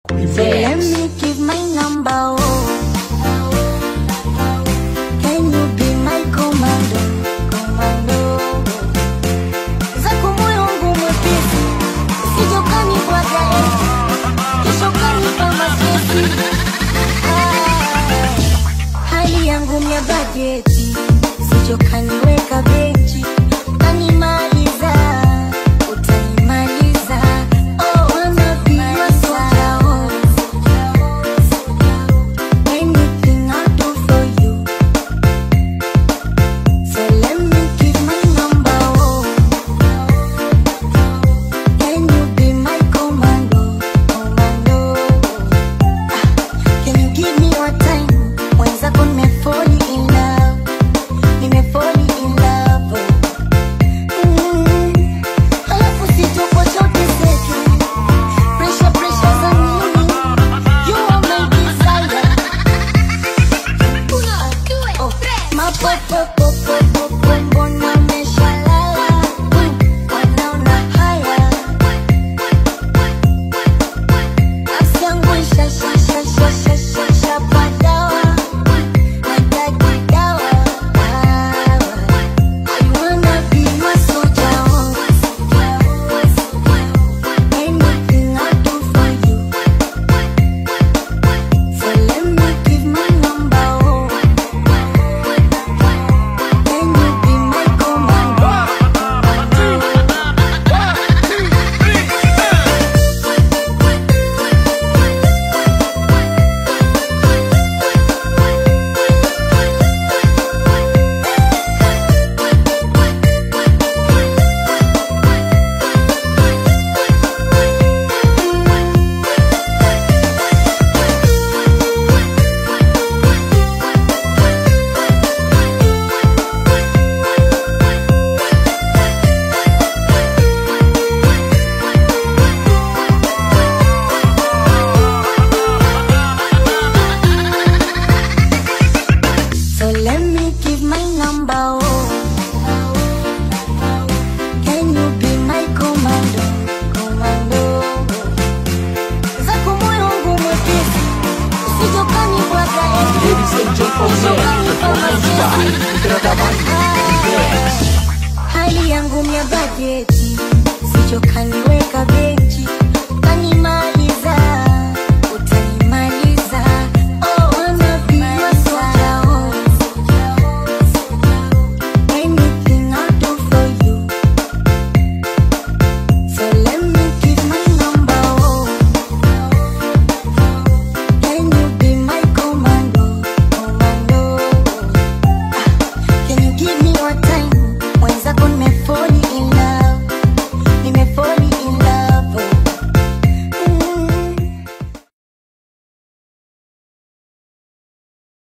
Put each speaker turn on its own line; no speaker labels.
Let me give my number, oh. Can you be my commando, commando? Zako moyo wangu mwepesi, usije ukanibwaga eti, kisha ukanipa maswezi. Hali yangu mya bajeti, usije ukaniweka benchi, utanimaliza, utanimaliza. Oh, wanna be my soldier, oh. Anything I'll do for you. So let me give my number, oh. Can you be my commando, commando? Can you give me your time? Mwenzako nimefall in love, nimefall in love. Halafu sitokocha uteseke, pressure, pressure za nini? You are my desire. Oh, mapopopopopopo, mbona umeshalala? Wanaona haya, nafsi yangu ishapadawa, nataka dawa. I wanna be your soldier, oh. Anything I'll do for you. So let me give my number, oh. Can you be my commando? So let me give my number, oh. Can you be my commando, commando? Zako moyo wangu mwepesi, usije ukanibwaga eti,
Ladies and
kisha ukanipa maswezi. Hali yangu mya bajeti, usije ukaniweka benchi,